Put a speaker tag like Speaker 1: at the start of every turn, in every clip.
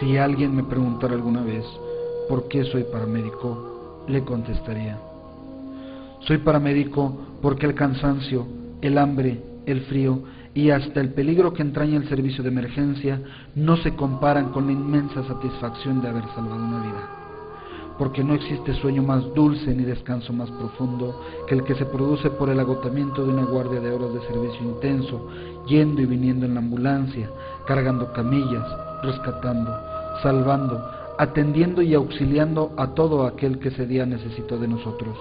Speaker 1: Si alguien me preguntara alguna vez por qué soy paramédico, le contestaría: soy paramédico porque el cansancio, el hambre, el frío y hasta el peligro que entraña el servicio de emergencia no se comparan con la inmensa satisfacción de haber salvado una vida. Porque no existe sueño más dulce ni descanso más profundo que el que se produce por el agotamiento de una guardia de horas de servicio intenso, yendo y viniendo en la ambulancia, cargando camillas, rescatando, salvando, atendiendo y auxiliando a todo aquel que ese día necesitó de nosotros.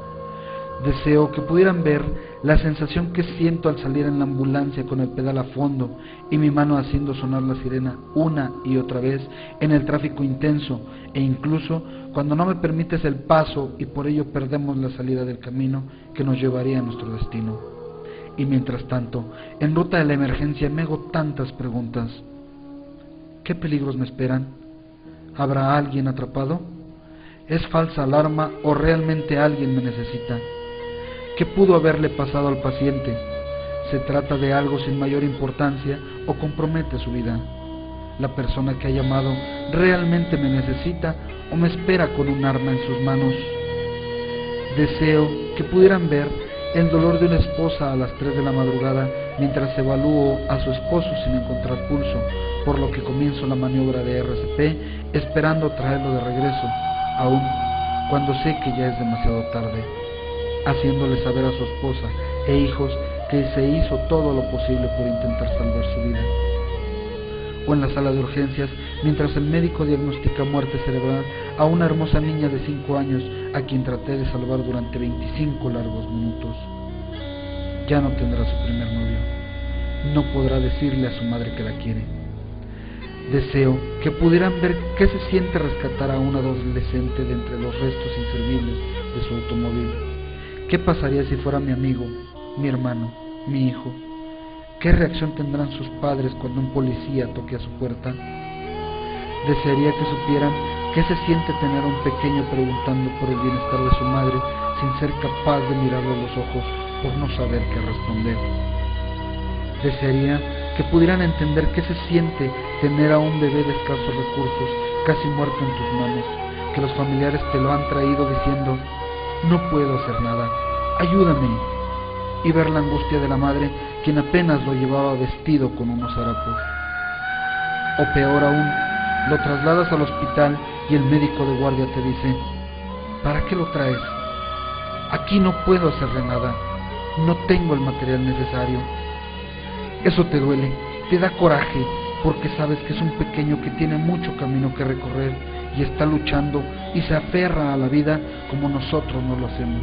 Speaker 1: Deseo que pudieran ver la sensación que siento al salir en la ambulancia con el pedal a fondo y mi mano haciendo sonar la sirena una y otra vez en el tráfico intenso, e incluso cuando no me permites el paso y por ello perdemos la salida del camino que nos llevaría a nuestro destino. Y mientras tanto, en ruta de la emergencia me hago tantas preguntas. ¿Qué peligros me esperan? ¿Habrá alguien atrapado? ¿Es falsa alarma o realmente alguien me necesita? ¿Qué pudo haberle pasado al paciente? ¿Se trata de algo sin mayor importancia o compromete su vida? ¿La persona que ha llamado realmente me necesita o me espera con un arma en sus manos? Deseo que pudieran ver el dolor de una esposa a las 3 de la madrugada mientras evalúo a su esposo sin encontrar pulso, por lo que comienzo la maniobra de RCP esperando traerlo de regreso, aun cuando sé que ya es demasiado tarde, haciéndole saber a su esposa e hijos que se hizo todo lo posible por intentar salvar su vida. O en la sala de urgencias, mientras el médico diagnostica muerte cerebral a una hermosa niña de 5 años a quien traté de salvar durante 25 largos minutos. Ya no tendrá su primer novio, no podrá decirle a su madre que la quiere. Deseo que pudieran ver qué se siente rescatar a un adolescente de entre los restos inservibles de su automóvil. ¿Qué pasaría si fuera mi amigo, mi hermano, mi hijo? ¿Qué reacción tendrán sus padres cuando un policía toque a su puerta? Desearía que supieran qué se siente tener a un pequeño preguntando por el bienestar de su madre sin ser capaz de mirarlo a los ojos por no saber qué responder. Desearía que pudieran entender qué se siente tener a un bebé de escasos recursos casi muerto en tus manos, que los familiares te lo han traído diciendo: no puedo hacer nada, ayúdame, y ver la angustia de la madre quien apenas lo llevaba vestido con unos harapos. O peor aún, lo trasladas al hospital y el médico de guardia te dice: ¿para qué lo traes? Aquí no puedo hacerle nada, no tengo el material necesario. Eso te duele, te da coraje, porque sabes que es un pequeño que tiene mucho camino que recorrer y está luchando y se aferra a la vida como nosotros no lo hacemos.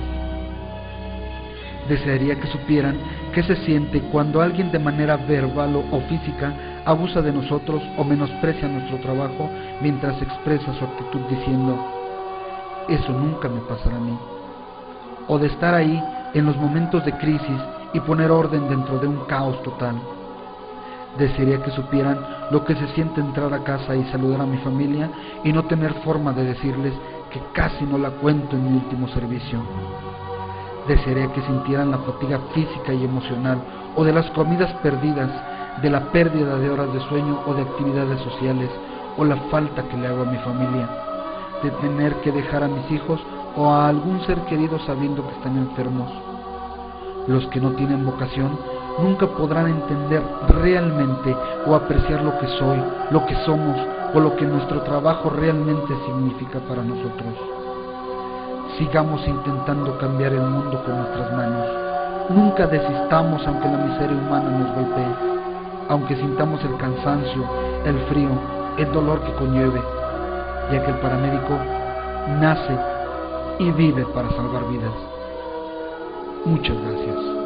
Speaker 1: Desearía que supieran qué se siente cuando alguien de manera verbal o física abusa de nosotros o menosprecia nuestro trabajo mientras expresa su actitud diciendo: eso nunca me pasará a mí. O de estar ahí en los momentos de crisis y poner orden dentro de un caos total. Desearía que supieran lo que se siente entrar a casa y saludar a mi familia y no tener forma de decirles que casi no la cuento en mi último servicio. Desearía que sintieran la fatiga física y emocional, o de las comidas perdidas, de la pérdida de horas de sueño o de actividades sociales, o la falta que le hago a mi familia, de tener que dejar a mis hijos o a algún ser querido sabiendo que están enfermos. Los que no tienen vocación nunca podrán entender realmente o apreciar lo que soy, lo que somos o lo que nuestro trabajo realmente significa para nosotros. Sigamos intentando cambiar el mundo con nuestras manos. Nunca desistamos aunque la miseria humana nos golpee, aunque sintamos el cansancio, el frío, el dolor que conlleve, ya que el paramédico nace y vive para salvar vidas. Muchas gracias.